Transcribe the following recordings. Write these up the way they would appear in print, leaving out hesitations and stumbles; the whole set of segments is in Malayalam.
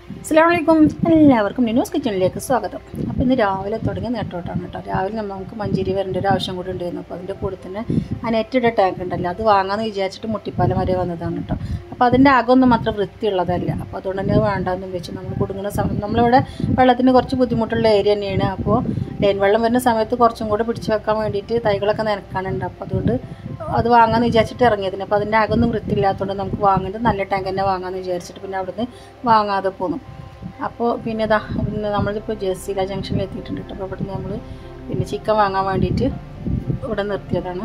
അസ്സലാമു അലൈക്കും എല്ലാവർക്കും നിനൂസ് കിച്ചണിലേക്ക് സ്വാഗതം. അപ്പോൾ ഇന്ന് രാവിലെ തുടങ്ങിയ നേട്ടോട്ടാണ് കേട്ടോ. രാവിലെ നമുക്ക് മഞ്ചേരി വരേണ്ട ഒരു ആവശ്യം കൂടി ഉണ്ടായിരുന്നു. അപ്പോൾ അതിൻ്റെ കൂടെ തന്നെ ആ നെറ്റിയുടെ ടാങ്ക് ഉണ്ടല്ലോ, അത് വാങ്ങാമെന്ന് വിചാരിച്ചിട്ട് മുട്ടിപ്പാലം വരെ വന്നതാണ് കേട്ടോ. അപ്പോൾ അതിൻ്റെ അകമൊന്നും അത്ര വൃത്തിയുള്ളതല്ല. അപ്പോൾ അതുകൊണ്ട് തന്നെ വേണ്ടാന്ന് വെച്ച് നമ്മൾ കുടുങ്ങുന്ന സമയം നമ്മളിവിടെ വെള്ളത്തിന് കുറച്ച് ബുദ്ധിമുട്ടുള്ള ഏരിയ തന്നെയാണ്. അപ്പോൾ ലൈൻ വെള്ളം വരുന്ന സമയത്ത് കുറച്ചും കൂടെ പിടിച്ച് വെക്കാൻ വേണ്ടിയിട്ട് തൈകളൊക്കെ നനക്കാനുണ്ട്. അപ്പോൾ അതുകൊണ്ട് അത് വാങ്ങാമെന്ന് വിചാരിച്ചിട്ട് ഇറങ്ങിയതിന്. അപ്പോൾ അതിൻ്റെ അകമൊന്നും വൃത്തിയില്ലാത്തതുകൊണ്ട് നമുക്ക് വാങ്ങേണ്ടത് നല്ല ടാങ്ക് തന്നെ വാങ്ങാമെന്ന് വിചാരിച്ചിട്ട് പിന്നെ അവിടുന്ന് വാങ്ങാതെ പോന്നു. അപ്പോൾ പിന്നെ നമ്മളിപ്പോൾ ജേഴ്സില ജംഗ്ഷനിൽ എത്തിയിട്ടുണ്ട് കേട്ടോ. അപ്പോൾ ഇവിടുന്ന് നമ്മൾ പിന്നെ ചിക്കൻ വാങ്ങാൻ വേണ്ടിയിട്ട് ഇവിടെ നിർത്തിയതാണ്.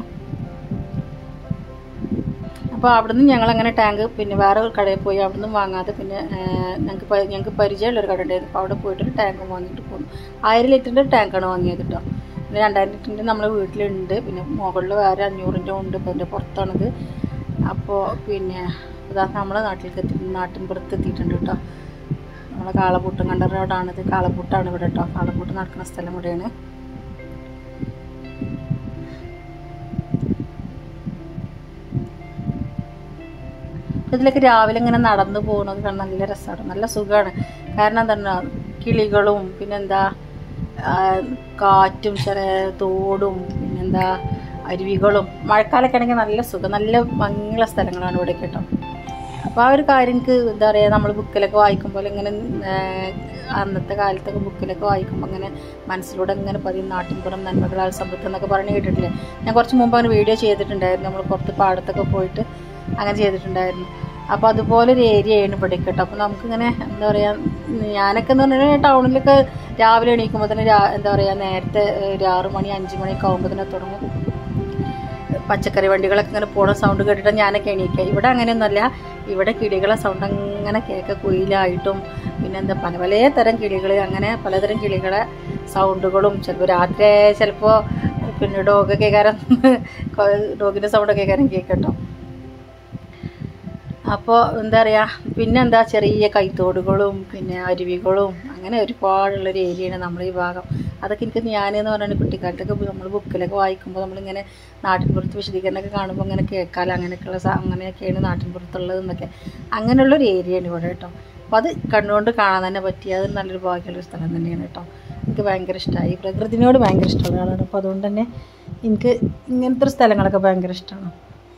അപ്പോൾ അവിടുന്ന് ഞങ്ങളങ്ങനെ ടാങ്ക് പിന്നെ വേറെ കടയിൽ പോയി അവിടുന്ന് വാങ്ങാതെ പിന്നെ ഞങ്ങൾക്ക് പരിചയമുള്ളൊരു കട ഉണ്ടായിരുന്നു. അപ്പോൾ അവിടെ പോയിട്ടൊരു ടാങ്ക് വാങ്ങിയിട്ട് പോന്നു. 1000 ലിറ്ററിൻ്റെ ടാങ്കാണ് വാങ്ങിയത് കേട്ടോ. പിന്നെ 2000 ലിറ്ററിൻ്റെ നമ്മളെ വീട്ടിലുണ്ട്, പിന്നെ മുകളിൽ വേറെ 500ൻ്റെ ഉണ്ട്. ഇപ്പോൾ അതിൻ്റെ പുറത്താണിത്. അപ്പോൾ പിന്നെ ഇതാ നമ്മളെ നാട്ടിൻപുറത്ത് എത്തിയിട്ടുണ്ട് കേട്ടോ. നമ്മളെ കാളപൂട്ടും കണ്ട റോഡാണിത്. കാളപൂട്ടാണ് ഇവിടെ കേട്ടോ. കാളപൂട്ട് നടക്കുന്ന സ്ഥലം ഇവിടെയാണ്. ഇതിലേക്ക് രാവിലെ ഇങ്ങനെ നടന്നു പോകുന്നത് കാണാൻ നല്ല രസമാണ്, നല്ല സുഖമാണ്. കാരണം എന്താണ്, കിളികളും പിന്നെന്താ കാറ്റും തോടും പിന്നെന്താ അരുവികളും. മഴക്കാലമൊക്കെ ആണെങ്കിൽ നല്ല സുഖം, നല്ല ഭംഗിയുള്ള സ്ഥലങ്ങളാണ് ഇവിടെ കേട്ടോ. അപ്പോൾ ആ ഒരു കാര്യം എനിക്ക് എന്താ പറയുക, നമ്മൾ ബുക്കിലൊക്കെ വായിക്കുമ്പോൾ ഇങ്ങനെ അന്നത്തെ കാലത്തൊക്കെ ബുക്കിലൊക്കെ വായിക്കുമ്പോൾ അങ്ങനെ മനസ്സിലൂടെ ഇങ്ങനെ പറയും നാട്ടിൻപുറം നന്മകളാൽ സമ്പത്ത് എന്നൊക്കെ പറഞ്ഞ് കേട്ടിട്ടില്ലേ. ഞാൻ കുറച്ച് മുമ്പ് അങ്ങനെ വീഡിയോ ചെയ്തിട്ടുണ്ടായിരുന്നു, നമ്മൾ പുറത്ത് പാടത്തൊക്കെ പോയിട്ട് അങ്ങനെ ചെയ്തിട്ടുണ്ടായിരുന്നു. അപ്പോൾ അതുപോലെ ഒരു ഏരിയയാണ് ഇവിടെ കേട്ടോ. അപ്പോൾ നമുക്കിങ്ങനെ എന്താ പറയുക, ഞാനൊക്കെ എന്ന് പറഞ്ഞാൽ ടൗണിലൊക്കെ രാവിലെ എണീക്കുമ്പോൾ തന്നെ എന്താ പറയുക നേരത്തെ ഒരു 6 മണി 5 മണിയൊക്കെ ആകുമ്പോൾ തന്നെ തുടങ്ങും പച്ചക്കറി വണ്ടികളൊക്കെ ഇങ്ങനെ പോണ സൗണ്ട് കേട്ടിട്ട് ഞാനൊക്കെ എണീക്കുക. ഇവിടെ അങ്ങനെയൊന്നുമല്ല, ഇവിടെ കിളികളെ സൗണ്ട് അങ്ങനെ കേൾക്കുക, കുയിലായിട്ടും പിന്നെന്താ പല തരം കിളികൾ, അങ്ങനെ പലതരം കിളികളെ സൗണ്ടുകളും. ചിലപ്പോൾ രാത്രി ചിലപ്പോൾ പിന്നെ ഡോഗിൻ്റെ സൗണ്ടൊക്കെ കേൾക്കട്ടോ. അപ്പോൾ എന്താ പറയുക, പിന്നെന്താ ചെറിയ കൈത്തോടുകളും പിന്നെ അരുവികളും അങ്ങനെ ഒരുപാടുള്ളൊരു ഏരിയയാണ് നമ്മുടെ ഈ ഭാഗം. അതൊക്കെ എനിക്ക് ഞാനെന്ന് പറഞ്ഞാൽ കുട്ടിക്കാലത്തൊക്കെ നമ്മൾ ബുക്കിലൊക്കെ വായിക്കുമ്പോൾ നമ്മളിങ്ങനെ നാട്ടിൻപുറത്ത് വിശദീകരണമൊക്കെ കാണുമ്പോൾ അങ്ങനെ കേൾക്കാമല്ലോ, അങ്ങനെയൊക്കെയാണ് നാട്ടിൻപുറത്തുള്ളതെന്നൊക്കെ. അങ്ങനെയുള്ളൊരു ഏരിയയാണ് ഇവിടെ കേട്ടോ. അപ്പോൾ അത് കണ്ണുകൊണ്ട് കാണാൻ തന്നെ പറ്റിയ അത് നല്ലൊരു ഭാഗ്യമുള്ളൊരു സ്ഥലം തന്നെയാണ് കേട്ടോ. എനിക്ക് ഭയങ്കര ഇഷ്ടമായി, പ്രകൃതിനോട് ഭയങ്കര ഇഷ്ടമുള്ള ആളാണ്. അപ്പോൾ അതുകൊണ്ട് തന്നെ എനിക്ക് ഇങ്ങനത്തെ ഒരു സ്ഥലങ്ങളൊക്കെ ഭയങ്കര ഇഷ്ടമാണ്.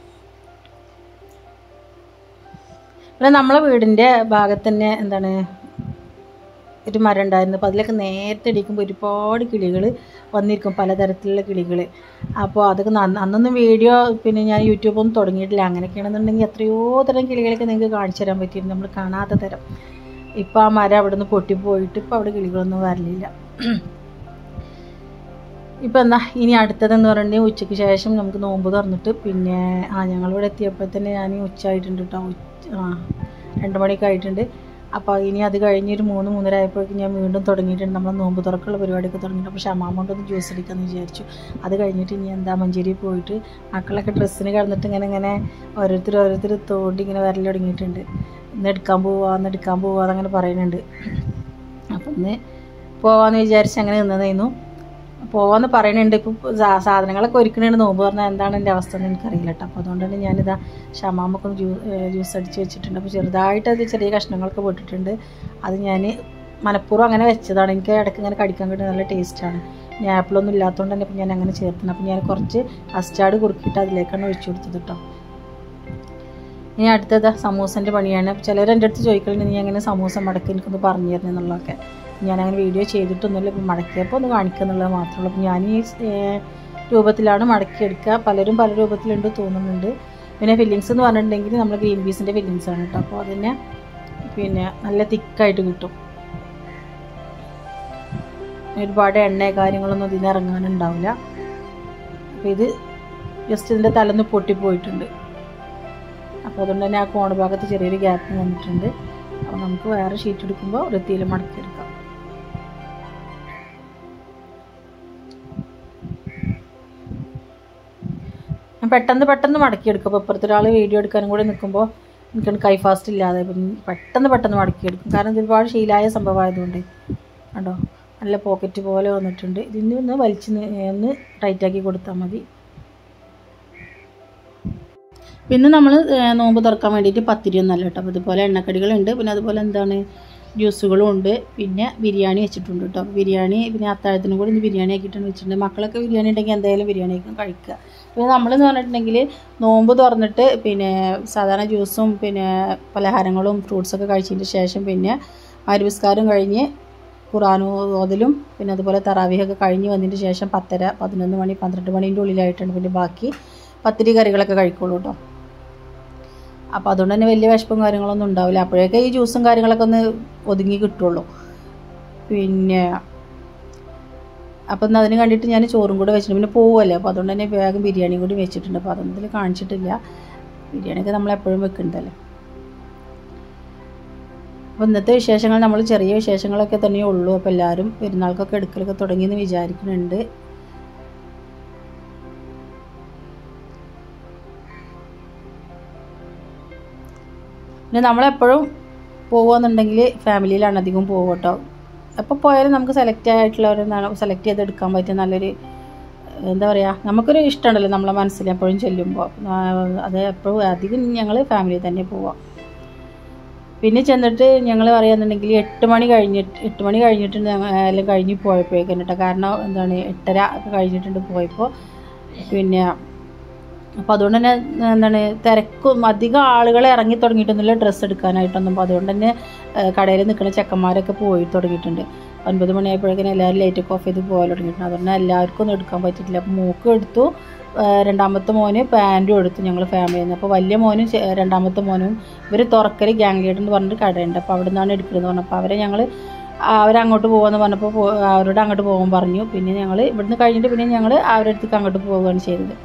പിന്നെ നമ്മളെ വീടിൻ്റെ ഭാഗത്ത് തന്നെ എന്താണ് ഒരു മരം ഉണ്ടായിരുന്നു. അപ്പോൾ അതിലൊക്കെ നേരത്തെ അടിക്കുമ്പോൾ ഒരുപാട് കിളികൾ വന്നിരിക്കും, പലതരത്തിലുള്ള കിളികൾ. അപ്പോൾ അതൊക്കെ അന്നൊന്നും വീഡിയോ പിന്നെ ഞാൻ യൂട്യൂബൊന്നും തുടങ്ങിയിട്ടില്ല. അങ്ങനെയൊക്കെയാണെന്നുണ്ടെങ്കിൽ എത്രയോ തരം കിളികളൊക്കെ നിങ്ങൾക്ക് കാണിച്ചു തരാൻ പറ്റിയിരുന്നു, നമ്മൾ കാണാത്ത തരം. ഇപ്പോൾ ആ മരം അവിടെ നിന്ന് പൊട്ടിപ്പോയിട്ട് ഇപ്പോൾ അവിടെ കിളികളൊന്നും വരലില്ല. ഇപ്പോൾ എന്താ ഇനി അടുത്തതെന്ന് പറഞ്ഞിട്ടുണ്ടെങ്കിൽ ഉച്ചയ്ക്ക് ശേഷം നമുക്ക് നോമ്പ് തുറന്നിട്ട് പിന്നെ ഞങ്ങളിവിടെ എത്തിയപ്പോൾ തന്നെ ഞാൻ ഉച്ചയായിട്ടുണ്ട് കേട്ടോ. 2 മണിയൊക്കെ ആയിട്ടുണ്ട്. അപ്പോൾ ഇനി അത് കഴിഞ്ഞൊരു 3-3:30 ആയപ്പോഴേക്കും ഞാൻ വീണ്ടും തുടങ്ങിയിട്ടുണ്ട് നമ്മൾ നോമ്പ് തുറക്കുള്ള പരിപാടിയൊക്കെ തുടങ്ങിയിട്ട്. അപ്പോൾ ഷമാമോണ്ടൊന്ന് ജ്യൂസ് അടിക്കാമെന്ന് വിചാരിച്ചു. അത് കഴിഞ്ഞിട്ട് ഇനി എന്താ മഞ്ചേരി പോയിട്ട് മക്കളൊക്കെ ഡ്രസ്സിന് കിടന്നിട്ട് ഇങ്ങനെ ഓരോരുത്തർ തോണ്ടി ഇങ്ങനെ വരൽ തുടങ്ങിയിട്ടുണ്ട്. ഇന്ന് എടുക്കാൻ പോവാ അതങ്ങനെ പറയുന്നുണ്ട്. അപ്പം ഇന്ന് പോവാമെന്ന് വിചാരിച്ച് അങ്ങനെ നിന്നതായിരുന്നു. പോവാമെന്ന് പറയുന്നുണ്ട്. ഇപ്പോൾ സാധനങ്ങളൊക്കെ ഒരുക്കണേണ്. നോമ്പ് പറഞ്ഞാൽ എന്താണ് എൻ്റെ അവസ്ഥ എന്ന് എനിക്കറിയില്ല കേട്ടോ. അപ്പോൾ അതുകൊണ്ട് തന്നെ ഞാനിതാ ഷമാമൊക്കെ ജ്യൂസ് അടിച്ച് വെച്ചിട്ടുണ്ട്. അപ്പോൾ ചെറുതായിട്ട് അത് ചെറിയ കഷ്ണങ്ങളൊക്കെ പൊട്ടിട്ടുണ്ട്. അത് ഞാൻ മനഃപൂർവ്വം അങ്ങനെ വെച്ചതാണ്. എനിക്ക് ഇടയ്ക്ക് ഇങ്ങനെ കടിക്കാൻ കിട്ടുന്ന നല്ല ടേസ്റ്റാണ്. ഇനി ആപ്പിളൊന്നും ഇല്ലാത്തതുകൊണ്ട് തന്നെ ഇപ്പോൾ ഞാൻ അങ്ങനെ ചേർത്തണം. അപ്പോൾ ഞാൻ കുറച്ച് കസ്റ്റാർഡ് കുറുക്കിയിട്ട് അതിലേക്കാണ് ഒഴിച്ചു കൊടുത്തത് കേട്ടോ. ഇനി അടുത്തത് സമൂസൻ്റെ പണിയാണ്. ചിലർ എൻ്റെ അടുത്ത് ചോദിക്കലുണ്ട് നീ അങ്ങനെ സമൂസ മടക്കി എനിക്കൊന്ന് പറഞ്ഞു തരുന്നത് എന്നുള്ളതൊക്കെ. ഞാനങ്ങനെ വീഡിയോ ചെയ്തിട്ടൊന്നുമില്ല, ഇപ്പം മടക്കിയപ്പോൾ ഒന്ന് കാണിക്കുക എന്നുള്ളത് മാത്രമേ ഉള്ളൂ. അപ്പം ഞാൻ ഈ രൂപത്തിലാണ് മടക്കിയെടുക്കുക. പലരും പല രൂപത്തിലുണ്ട് തോന്നുന്നുണ്ട്. പിന്നെ ഫില്ലിങ്സ് എന്ന് പറഞ്ഞിട്ടുണ്ടെങ്കിൽ നമ്മൾ ഗ്രീൻ പീസിൻ്റെ ഫില്ലിങ്സാണ് കേട്ടോ. അപ്പോൾ അതിനെ പിന്നെ നല്ല തിക്കായിട്ട് കിട്ടും. ഒരുപാട് എണ്ണ കാര്യങ്ങളൊന്നും ഇതിന് ഇറങ്ങാനുണ്ടാവില്ല. അപ്പോൾ ഇത് ജസ്റ്റ് ഇതിൻ്റെ തലന്ന് പൊട്ടിപ്പോയിട്ടുണ്ട്. അപ്പോൾ അതുകൊണ്ട് തന്നെ ആ കോണ ഭാഗത്ത് ചെറിയൊരു ഗ്യാപ്പ് വന്നിട്ടുണ്ട്. അപ്പോൾ നമുക്ക് വേറെ ഷീറ്റ് എടുക്കുമ്പോൾ വൃത്തിയിൽ മടക്കിയെടുക്കാം. ഞാൻ പെട്ടെന്ന് മടക്കിയെടുക്കും. അപ്പോൾ ഇപ്പുറത്തൊരാൾ വീഡിയോ എടുക്കാനും കൂടി നിൽക്കുമ്പോൾ എനിക്കൊന്ന് കൈ ഫാസ്റ്റ് ഇല്ലാതെ പെട്ടെന്ന് മടക്കിയെടുക്കും. കാരണം ഇത് ഒരുപാട് ശീലമായ സംഭവമായതുകൊണ്ട് കണ്ടോ നല്ല പോക്കറ്റ് പോലെ വന്നിട്ടുണ്ട്. ഇതിന് ഒന്ന് ഒന്ന് ടൈറ്റാക്കി കൊടുത്താൽ മതി. പിന്നെ നമ്മൾ നോമ്പ് തുറക്കാൻ വേണ്ടിയിട്ട് പത്തിരി ഒന്നല്ല കേട്ടോ. അപ്പോൾ ഇതുപോലെ എണ്ണക്കടികളുണ്ട്. പിന്നെ അതുപോലെ എന്താണ് ജ്യൂസുകളും ഉണ്ട്. പിന്നെ ബിരിയാണി വെച്ചിട്ടുണ്ട് കേട്ടോ. ബിരിയാണി പിന്നെ അത്താഴത്തിനും കൂടി ഇന്ന് ബിരിയാണി ആക്കിയിട്ടാണ് വെച്ചിട്ടുണ്ട്. മക്കളൊക്കെ ബിരിയാണി ഉണ്ടെങ്കിൽ എന്തായാലും ബിരിയാണി ആയിരിക്കും കഴിക്കുക. പിന്നെ നമ്മളെന്ന് പറഞ്ഞിട്ടുണ്ടെങ്കിൽ നോമ്പ് തുറന്നിട്ട് പിന്നെ സാധാരണ ജ്യൂസും പിന്നെ പലഹാരങ്ങളും ഫ്രൂട്ട്സൊക്കെ കഴിച്ചതിന് ശേഷം പിന്നെ മഗ്‌രിബ് കഴിഞ്ഞ് ഖുർആൻ ഓതലും പിന്നെ അതുപോലെ തറാവീഹൊക്കെ കഴിഞ്ഞ് വന്നതിന് ശേഷം 10:30, 11 മണി, 12 മണീൻ്റെ ഉള്ളിലായിട്ടാണ് പിന്നെ ബാക്കി പത്തിരി കറികളൊക്കെ കഴിക്കുള്ളൂ കേട്ടോ. അപ്പോൾ അതുകൊണ്ട് തന്നെ വലിയ വിശപ്പും കാര്യങ്ങളൊന്നും ഉണ്ടാവില്ല. അപ്പോഴേക്കെ ഈ ജ്യൂസും കാര്യങ്ങളൊക്കെ ഒന്ന് ഒതുങ്ങി കിട്ടുള്ളൂ. പിന്നെ അപ്പം അതിന് കണ്ടിട്ട് ഞാൻ ചോറും കൂടെ വെച്ചിട്ടുണ്ട്. പിന്നെ പോവുമല്ലോ, അപ്പോൾ അതുകൊണ്ട് തന്നെ വേഗം ബിരിയാണിയും കൂടി വെച്ചിട്ടുണ്ട്. അപ്പോൾ അതൊന്നും ഇതിൽ കാണിച്ചിട്ടില്ല. ബിരിയാണിയൊക്കെ നമ്മളെപ്പോഴും വെക്കുന്നുണ്ടല്ലോ. അപ്പോൾ ഇന്നത്തെ വിശേഷങ്ങൾ നമ്മൾ ചെറിയ വിശേഷങ്ങളൊക്കെ തന്നെ ഉള്ളൂ. അപ്പോൾ എല്ലാവരും പെരുന്നാൾക്കൊക്കെ എടുക്കലൊക്കെ തുടങ്ങിയെന്ന് വിചാരിക്കുന്നുണ്ട്. പിന്നെ നമ്മളെപ്പോഴും പോകുകയെന്നുണ്ടെങ്കിൽ ഫാമിലിയിലാണ് അധികം പോകുക കേട്ടോ. എപ്പോൾ പോയാലും നമുക്ക് സെലക്ട് ചെയ്തെടുക്കാൻ പറ്റിയ നല്ലൊരു എന്താ പറയുക, നമുക്കൊരു ഇഷ്ടമുണ്ടല്ലോ നമ്മളെ മനസ്സിൽ എപ്പോഴും ചെല്ലുമ്പോൾ. അത് എപ്പോഴും അധികം ഞങ്ങൾ ഫാമിലി തന്നെ പോവാം. പിന്നെ ചെന്നിട്ട് ഞങ്ങൾ പറയുകയെന്നുണ്ടെങ്കിൽ 8 മണി കഴിഞ്ഞിട്ട് എല്ലാം കഴിഞ്ഞ് പോയപ്പോഴേക്കും കേട്ടോ. കാരണം എന്താണ് 8:30 ഒക്കെ കഴിഞ്ഞിട്ടുണ്ട് പോയപ്പോൾ. പിന്നെ അപ്പോൾ അതുകൊണ്ട് തന്നെ എന്താണ് തിരക്കും അധികം ആളുകൾ ഇറങ്ങി തുടങ്ങിയിട്ടൊന്നുമില്ല ഡ്രസ്സ് എടുക്കാനായിട്ടൊന്നും. അപ്പോൾ അതുകൊണ്ട് തന്നെ കടയിൽ നിൽക്കുന്ന ചെക്കന്മാരൊക്കെ പോയി തുടങ്ങിയിട്ടുണ്ട്. 9 മണിയായപ്പോഴേക്കും എല്ലാവരും ലൈറ്റൊക്കെ ഓഫ് ചെയ്ത് പോകാൻ തുടങ്ങിയിട്ടുണ്ട്. അതുകൊണ്ട് എല്ലാവർക്കും ഒന്നും എടുക്കാൻ പറ്റിയിട്ടില്ല. അപ്പോൾ മൂക്കും എടുത്തു, രണ്ടാമത്തെ മോന് പാൻറ്റും എടുത്തു ഞങ്ങൾ ഫാമിലിയിൽ നിന്ന്. അപ്പോൾ വലിയ മോനും രണ്ടാമത്തെ മോനും ഇവർ തുറക്കൽ ഗ്യാങ് ലീഡർ എന്ന് പറഞ്ഞിട്ട് കടയുണ്ട്. അപ്പോൾ അവിടെ നിന്നാണ് എടുക്കുന്നതെന്ന് പറഞ്ഞപ്പോൾ അവരങ്ങോട്ട് പോകുമെന്ന് പറഞ്ഞപ്പോൾ അവരോട് അങ്ങോട്ട് പോകാൻ പറഞ്ഞു. പിന്നെ ഞങ്ങൾ ഇവിടുന്ന് കഴിഞ്ഞിട്ട് പിന്നെ ഞങ്ങൾ അവരുടെ അടുത്തേക്ക് അങ്ങോട്ട് പോവുകയാണ് ചെയ്തത്.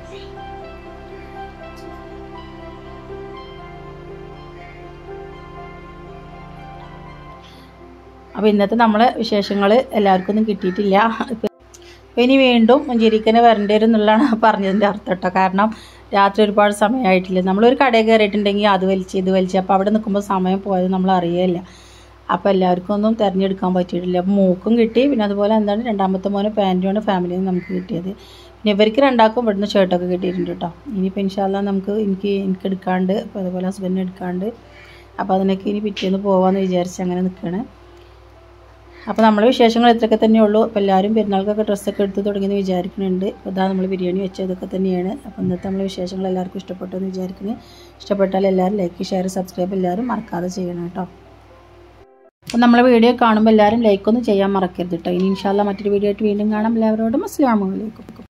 അപ്പോൾ ഇന്നത്തെ നമ്മളെ വിശേഷങ്ങൾ എല്ലാവർക്കും ഒന്നും കിട്ടിയിട്ടില്ല. അപ്പോൾ ഇനി വീണ്ടും മഞ്ചേരിക്കനെ വരേണ്ടി വരും എന്നുള്ളതാണ് പറഞ്ഞതിൻ്റെ അർത്ഥം കേട്ടോ. കാരണം രാത്രി ഒരുപാട് സമയമായിട്ടില്ല. നമ്മളൊരു കടയിൽ കയറിയിട്ടുണ്ടെങ്കിൽ അത് ഇത് വലിച്ച് അപ്പോൾ അവിടെ നിൽക്കുമ്പോൾ സമയം പോയത് നമ്മൾ അറിയില്ല. അപ്പോൾ എല്ലാവർക്കും ഒന്നും തിരഞ്ഞെടുക്കാൻ പറ്റിയിട്ടില്ല. അപ്പോൾ മൂക്കും കിട്ടി. പിന്നെ അതുപോലെ എന്താണ് രണ്ടാമത്തെ മോന് പാൻറ്റുമാണ് ഫാമിലിയിൽ നിന്ന് നമുക്ക് കിട്ടിയത്. പിന്നെ ഇവർക്ക് രണ്ടാക്കും ഇവിടുന്ന് ഷർട്ടൊക്കെ കിട്ടിയിട്ടുണ്ട് കേട്ടോ. ഇനിയിപ്പോൾ ഇൻഷാ അല്ലാഹ് നമുക്ക് എനിക്ക് എടുക്കാണ്ട്, അപ്പോൾ അതുപോലെ ഹസ്ബൻഡിന് എടുക്കാണ്ട്, അപ്പോൾ അതിനൊക്കെ ഇനി പിറ്റേന്ന് പോകാമെന്ന് വിചാരിച്ച് അങ്ങനെ നിൽക്കുകയാണ്. അപ്പോൾ നമ്മളെ വിശേഷങ്ങൾ ഇത്രയൊക്കെ തന്നെയുള്ളൂ. അപ്പോൾ എല്ലാവരും പെരുന്നാൾക്കൊക്കെ ഡ്രസ്സൊക്കെ എടുത്ത് തുടങ്ങിയെന്ന് വിചാരിക്കുന്നുണ്ട്. അപ്പോൾ ഇതാ നമ്മൾ ബിരിയാണി വെച്ചതൊക്കെ തന്നെയാണ്. അപ്പോൾ ഇന്നത്തെ നമ്മളെ വിശേഷങ്ങൾ എല്ലാവർക്കും ഇഷ്ടപ്പെട്ടു എന്ന് വിചാരിക്കുന്നു. ഇഷ്ടപ്പെട്ടാൽ എല്ലാവരും ലൈക്ക്, ഷെയർ, സബ്സ്ക്രൈബ് എല്ലാവരും മറക്കാതെ ചെയ്യണം കേട്ടോ. അപ്പോൾ നമ്മളെ വീഡിയോ കാണുമ്പോൾ എല്ലാവരും ലൈക്കൊന്നും ചെയ്യാൻ മറക്കരുത് കേട്ടോ. ഇനി ഇൻഷാ അല്ലാഹ് മറ്റൊരു വീഡിയോ ആയിട്ട് വീണ്ടും കാണാം. എല്ലാവരോടും അസ്സലാമു അലൈക്കും.